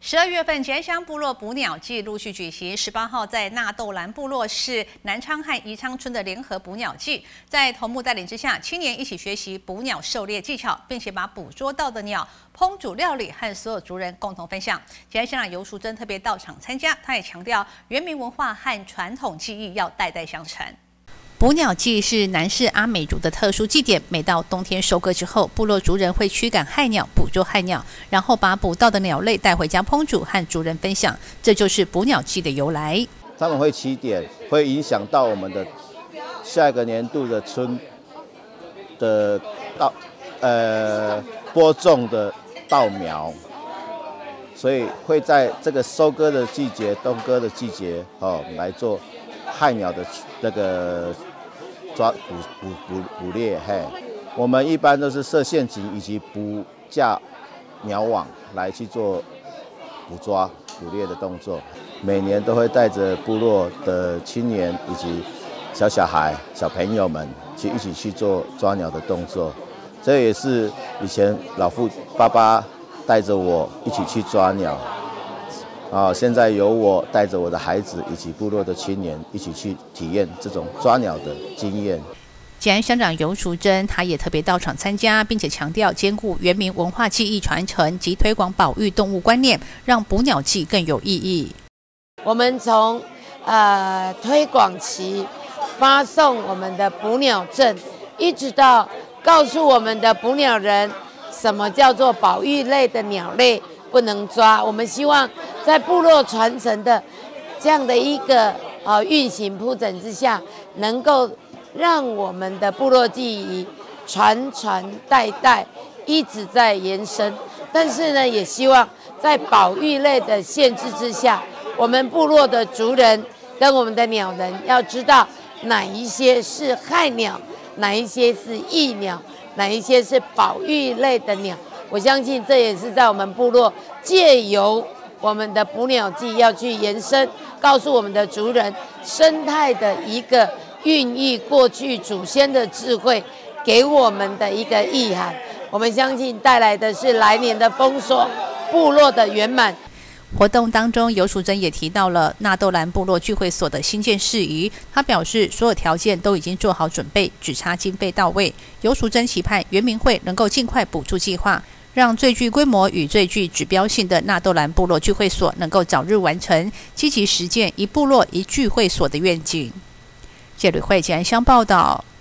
12月份，吉安乡部落捕鸟季陆续举行。18号在纳豆兰部落是南昌和宜昌村的联合捕鸟季，在头目带领之下，青年一起学习捕鸟狩猎技巧，并且把捕捉到的鸟烹煮料理和所有族人共同分享。吉安乡长游淑珍特别到场参加，他也强调原民文化和传统技艺要代代相传。捕鸟季是南势阿美族的特殊祭典，每到冬天收割之后，部落族人会驱赶害鸟，捕捉害鸟，然后把捕到的鸟类带回家烹煮，和族人分享。这就是捕鸟季的由来。 他们会起点，会影响到我们的下一个年度的春的播种的稻苗，所以会在这个收割的季节、冬割的季节，来做害鸟的那个捕猎。我们一般都是设陷阱以及捕架鸟网来去做捕猎的动作。每年都会带着部落的青年以及小孩、小朋友们一起去做抓鸟的动作。这也是以前老父爸爸带着我一起去抓鸟。现在由我带着我的孩子以及部落的青年一起去体验这种抓鸟的经验。 吉安乡长游淑珍，他也特别到场参加，并且强调兼顾原民文化技艺传承及推广保育动物观念，让捕鸟季更有意义。 我们从推广期发送我们的捕鸟证，一直到告诉我们的捕鸟人什么叫做保育类的鸟类不能抓。我们希望在部落传承的这样的一个运行铺陈之下，能够让我们的部落技艺传代一直在延伸。但是呢，也希望在保育类的限制之下，我们部落的族人跟我们的鸟人要知道哪一些是害鸟，哪一些是益鸟，哪一些是保育类的鸟。我相信这也是在我们部落借由我们的捕鸟季要去延伸，告诉我们的族人生态的一个孕育过去祖先的智慧给我们的一个意涵。我们相信带来的是来年的丰收，部落的圆满。 活动当中，游淑珍也提到了纳豆兰部落聚会所的新建事宜。他表示，所有条件都已经做好准备，只差经费到位。游淑珍期盼原民会能够尽快补助计划，让最具规模与最具指标性的纳豆兰部落聚会所能够早日完成，积极实践一部落一聚会所的愿景。谢吕慧吉安乡报道。